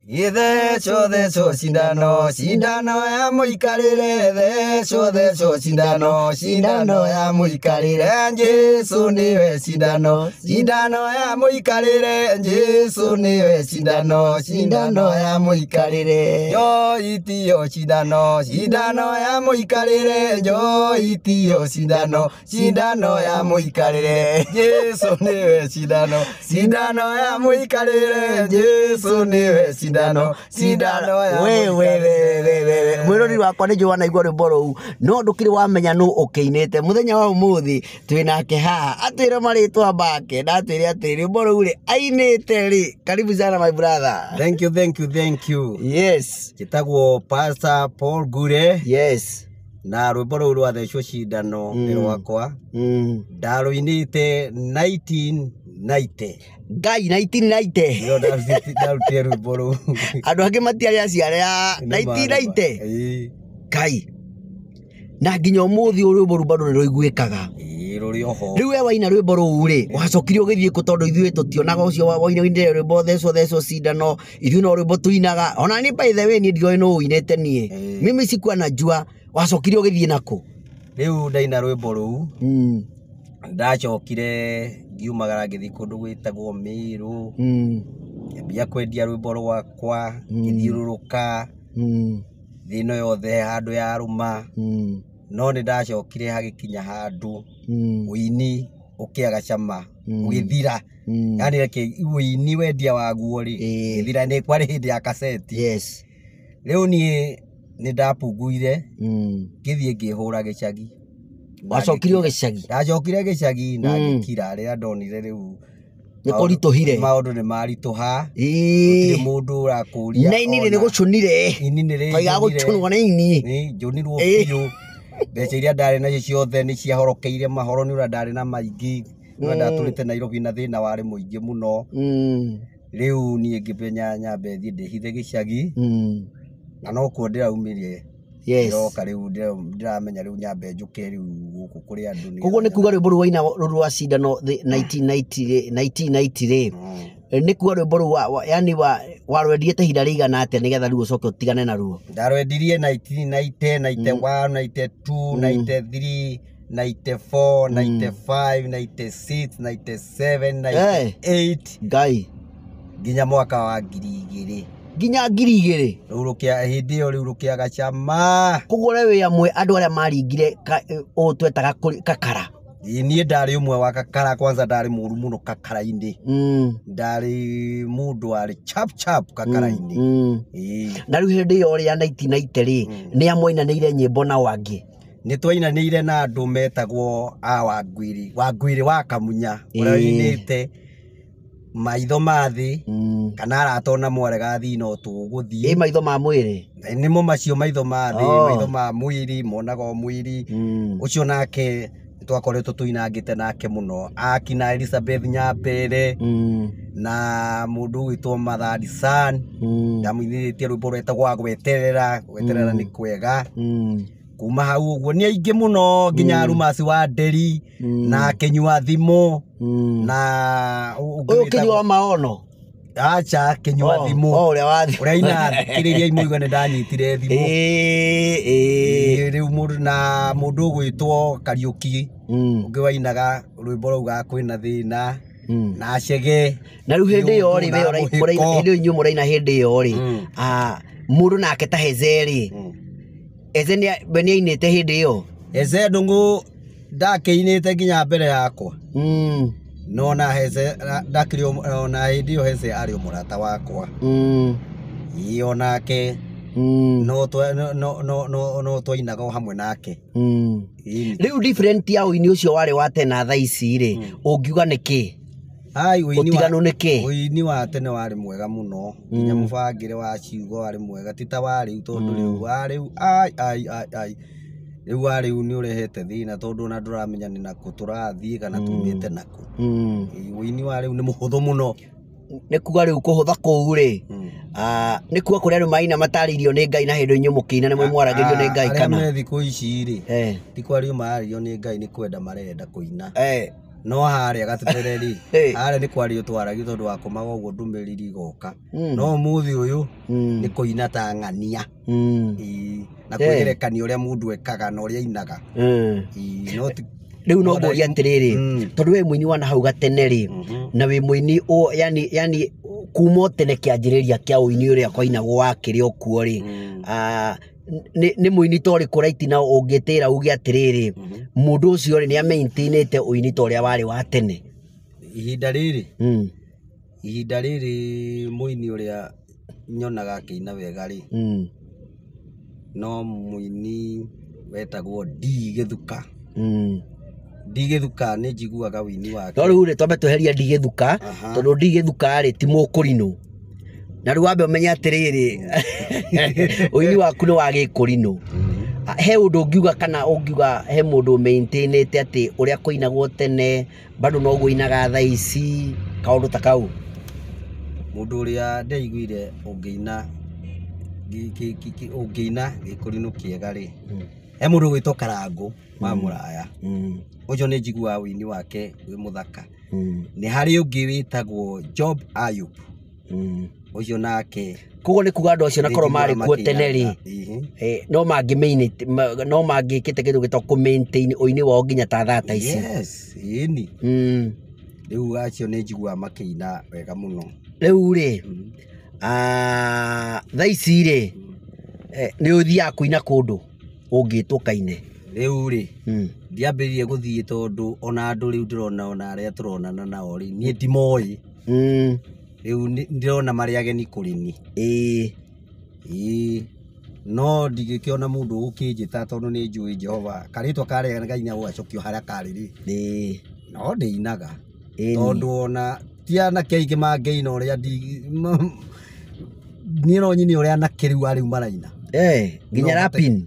Theco cindano ya muikarire theco cindano ya muikarire Jesu niwe cindano ya muikarire Jesu niwe cindano ya muikarire yo itio cindano ya muikarire yo itio cindano ya muikarire Jesu niwe cindano ya muikarire Jesu niwe cindano ya wewe mwirori wakwa ni Joana igwa rwimbo ruu no ndukiri wamenya nu ukiinite muthenya wa umuthi twinake haha atwire maritwa make ndatwire ati rwimbo ruu ri ainite ri karibu sana my brother. Thank you. Yes, Kitagwo Pastor Paul Gure. yes, na rwimbo ruu rwa thecwo cindano ni rwakwa ndaruinite 1990 Ngai 1990 yo ndarutire rwimbo ruu andu angi matiari aciare ya 1990 Ngai na nginya umuthi rwimbo ruu bado nirwiguikaga ruri oho riu we waina rwimbo ruu ri wacokire ugithie ku tondu ithuĩ tutionaga ucio waina rwimbo thecwo cindano ithuĩ no rwimbo tuinaga ona ni by the way ni ndiroi no uinete nie mimi sikuwa najua wacokire ugithie nako riu ndaina rwimbo ruu ndacokire ngiumagara ngithi kundu gwitagwo Miru ngĩambia kwendia rwimbo rwakwa ngĩthiũrũrũka thino yothe handu ya ruma no ni ndacokire hagikinya handu uini ukiaga cama ugithira yani reke uini wendia waguo ri githira ni kwari hindi ya kaseti. Yes, riu ni ndapunguire ngithie ngihura gicagi wacokire gicagi ndacokire gicagi na ngikira rĩa ndonire riu nikurituhire maundu ni marituha gutire mundu urakuria na ini ni gucunire taiga gucunwo na ini njunirwo biũ mbeca iria ndari nacio ciothe ni ciahorokeire mahoro ni ura ndari na maingi no ndaturite Nairobi na thina wari muingi muno riu nie ngipenya nyambe thie ndihithe gicagi na no kuo ndiraumire iroka riu ndiramenya riu nyambe njuke riu guku kuri andu ni koguo ni kuga rwimbo ruu waina rwa cindano 1990 ri ni kuga rwimbo ruu yani warwendirie ta hinda rigana atia nigetha riu ucoke utigane na ruo? Ndarwendirie 1990 91 92 93 94 95 96 97 98 Ngai nginya mwaka wa 2000 nginya 2000 rurukia hindi yo rurukiaga cama koguo we amwe andu aria maringire o twetaga kakara nie ndari umwe wa kakara kwanza ndari muru muno kakara-ini ndari mundu ari chap kakara-ini na riu hindi yo ri ya 1990 ri ni amwainanĩire nyĩmbo na wangi ni twainanĩire na andu metagwo Wangwiri wa Kamunya uria winite maitho mathi kana aratona mwarega thi no tuguthie maitho ma mwiri nimo macio maitho mathi maitho ma mwiri monaga mwiri ucio nake twakoretwo tuinangite nake muno akina Elizabeth Nyambere na mundu witwo Mathadi San ndamuinĩtie rwimbo rwetagwo gweterera ni kwega kuma hau uguo ni aingi muno nginya Arumasi wa Nderi na Kenyua Thimu na uyu Kenyua Maono acha Kenyua Thimu uria inathikiriria imuigua ni ndanyitire thimu riu mundu na mundu gwitwo Kariuki ungi wainaga rwimbo rau ga kwina thina na Chege na riu hindi yo ri we uraina hindi inyu muraina hindi yo ri mundu nake ta Hezeri eze ni ainite hindi yo eze ndungu ndakiinite nginya mbere yakwa no na Heze ndakiri ona hindi yo Heze ari murata wakwa iyo nake no twainaga hamwe nake riu different ya uini ucio wari wa tena thaa ici ri ungiuga niki utiganu niki uini wa tene wari mwega muno nginya mubangire wa ciugo wari mwega tita wari tondu riu wari riu wari ni urehete thina tondu na nduramenya ni naku turathie kana tumite naku uini wari ni muhuthu muno ni kuga riu kuhutha kuu ri ni kuga kuria andu maina mataririo ni Ngai na hindu inyu mukina ni mwaragirio ni Ngai kana me thiku ici ri ti kwario marario ni Ngai ni kwenda marenda kuina no haria gatutereri haria ni kwario twaragio tondu wa komaga uguo ndumeriri goka no muthi uyu ni kuina ta ng'ania na kwigerekania uria mundu ekaga na uria inaga no riu no mboria atiriri tondu we muini wa na hau gatene ri na we muini o yani kuma tene kianjiriria kia uini uria kwainagwo wakiri okuo ri ni muini tori kuraiti na ungitira uge atiriri mundu ucio ri ni a maintainete uini tori wari wa tene ihinda riri muini uria nyonaga akiina wega ri no muini wetagwo Ndigithuka Ndigithuka ni njiguaga wini wake no riu ri twambe tweheria Ndigithuka tondu Ndigithuka ri ti mukurino na riu wambe umenya atiriri uini waku ni wa gikurino he undu ungiuga kana ungiuga he mundu maintainete ati uria kuinagwo tene bado no guinaga thaa ici kaundu ta kau mundu uria ndeiguire ungiina gikurino kiega ri he mundu gwitwo Karangu wa Muraya ucio ni njiguaga wini wake wi muthaka ni hari ungi witagwo Job Ayub ucio nake kugo ni kuga andu acio nakorwo mari kuo tene ri no mangikite kindu gitwa ku maintain uini wao nginya ta thata ici yes ini riu acio ni njiguaga makiina wega muno riu ri thaa ici ri ni uthia kuina kundu ungitwo kaine riu ri ndiambiririe guthie tondu ona andu riu ndirona ona aria turonana nao ri nie ndimoi riu ndirona mari ageni kuri ni no ndigikiona mundu ukinjita tondu ni njui Jehova karitwa kare Ngai nya gwacokio haria kari ri no ndiinaga tondu ona tiana keige mangeina uria ni no nyini uria na kiriu ari maraina ginya lapin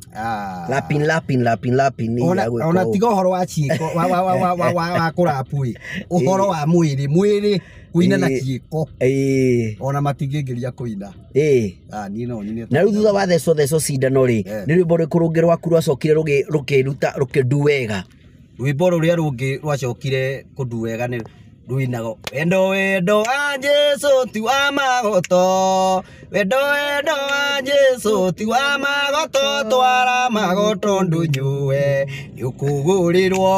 ona tiga horo wa ciiko wa kurapui uhoro wa mwiri kuina na ciiko ona matingigeria kuina ni no nyini na riu thutha wa theco cindano ri ni rwimbo rikurungi rwaku rwacokire rukiruta rukindu wega rwimbo ruria rungi rwacokire kundu wega ni ruinago wendo wa Jesu ti wa magoto wendo wa Jesu ti wa magoto twara magoto ndunyue yukugurirwo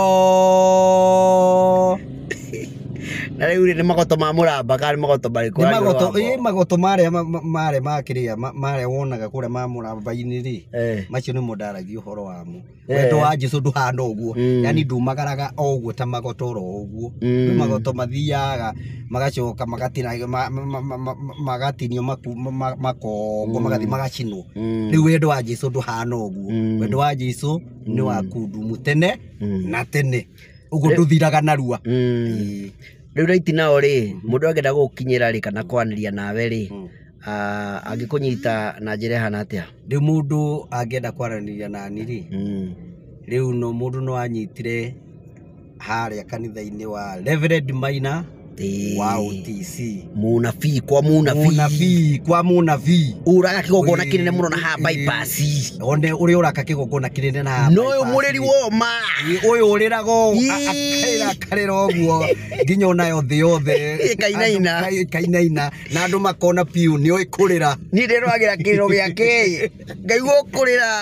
na riu ni magoto ma Muramba kana magoto bari kwa magoto maria makiria maria wonaga kuria ma Muramba-ini ri macio ni mundaragio horo wamo wendo wa Jesu nduhana uguo yani ndumagaraga uguo ta magoto ro uguo ni magoto mathiaga magacoka magatinio makongo magathi magacinwo riu wendo wa Jesu nduhana uguo wendo wa Jesu ni wa kundumu tene na tene uguo nduthiraga narua riu raiti nao ri mundu angenda gukinyira ri kana kwaniria nawe ri angikunyita na njira hana atia riu mundu angenda kwaraniria nani ri riu no mundu no anyitire haria kanitha-ini wa Reverend Maina wa OTC munabii kwa munabii uraga kigogona kinene muno na ha bypass onde uri uraka kigogona kinene na ha no uyu mureri woma uyu urirago akarira oguo nginya onayo thi yothe kainaina na andu makona piu ni oikurira ni ndirwagira kiriro giake ngaigua kurira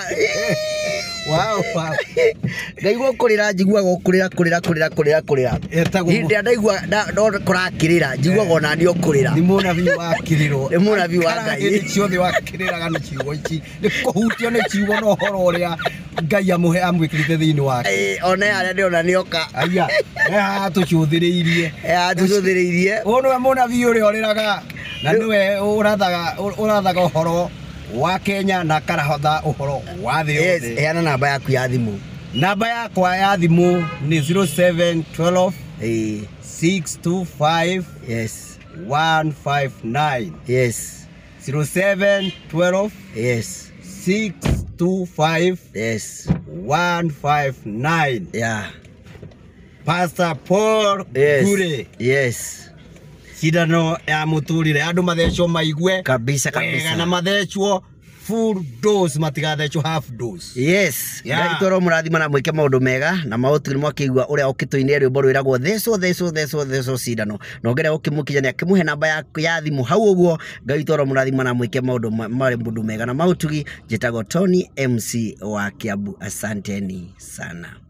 ngaigua kurira njiguaga kurira hindi ndaigua kurakirira njiguaga ona ni ukurira ni munabii wa kiriro ni munabii wa Ngai ciothe wa kiriraga ni ciugo ici ni kuhutio ni ciugo no horo uria Ngai amuhe amwikirite thiini wake ona aria ndiona ni oka aya tucuthiriirie ono munabii uria uriraga na niwe urathaga uhoro wa Kenya na karahotha uhoro wa thi yothe heana namba yaku ya thimu namba yakwa ya thimu ni 0712 625 159 0712 625 159 Pastor Paul Gure cindano ya muturire andu mathecwo maigue kabisa na mathecwo full dose matigathecwo half dose. Yes, ngai toro murathima na mwike maundu mega na mautiri mwakigwa uria ukituinia rwimbo rwiragwo theco cidano no ngere ukimukinyania kimuhe namba ya thimu hau uguo. Ngai toro murathima na mwike maundu mega na mautugi. Jitago Tony MC wa Kiambu. Asanteni sana.